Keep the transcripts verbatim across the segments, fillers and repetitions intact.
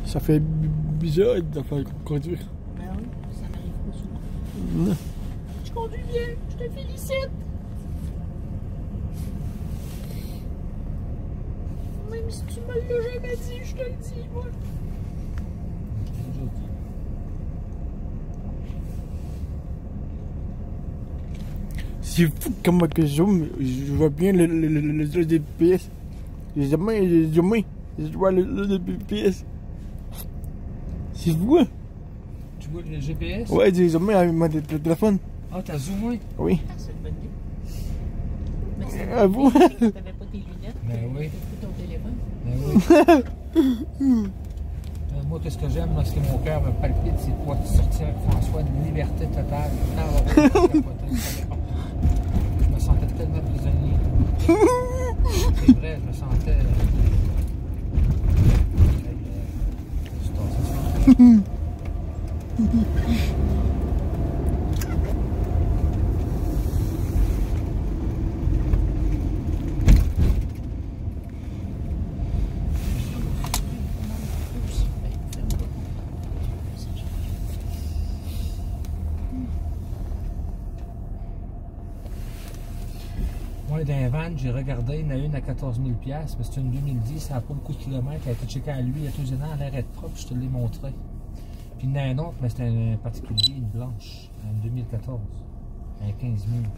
Ça fait bizarre de faire conduire. Ben oui, ça m'arrive pas souvent. Non. Tu conduis bien, je te félicite. Même si tu me l'as jamais dit, je te le dis, moi. C'est fou comment que je zoome, je vois bien le, le, le, le, le G P S. J'ai jamais, j'ai zoomé, je vois le, le G P S. C'est fou, hein? Tu vois le G P S? Ouais, j'ai zoomé avec mon téléphone. Ah, t'as zoomé? Oui. Ah, c'est une bonne idée. Mais c'est Ah, vous? t'avais pas tes lunettes. Ben oui. T'as pris ton téléphone. Ben oui. Euh, moi, qu'est-ce que j'aime, lorsque mon cœur me palpite, c'est de pouvoir sortir avec François de liberté totale. Je me sentais tellement prisonnier. C'est vrai, je me sentais. Euh, euh, Moi, dans les vannes, j'ai regardé, il y en a une à quatorze mille dollars, mais c'est une deux mille dix, ça n'a pas beaucoup de kilomètres, elle a été checkée à lui, il y a tous les ans, elle a l'air d'être propre, je te l'ai montré. Puis il y en a un autre, mais c'est un particulier, une blanche, une deux mille quatorze, un quinze mille.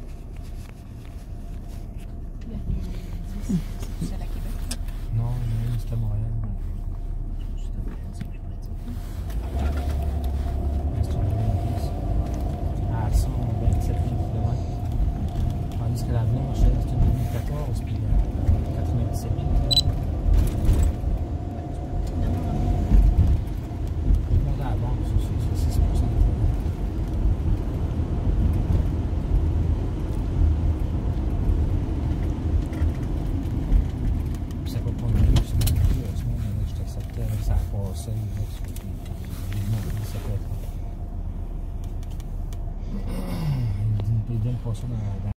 C'est à la Québec. Non, non, c'était à Montréal. C'est une deux mille dix. À cent vingt-sept mille kilomètres. Tandis que la blanche, c'est une deux mille quatorze, puis à quatre-vingt-dix-sept mille kilomètres. Je demandais à la banque, c'est six pour cent. Puis ça va prendre deux semaines, deux semaines, je t'acceptais, ça a passé, ça peut être. Il donne pas ça dans la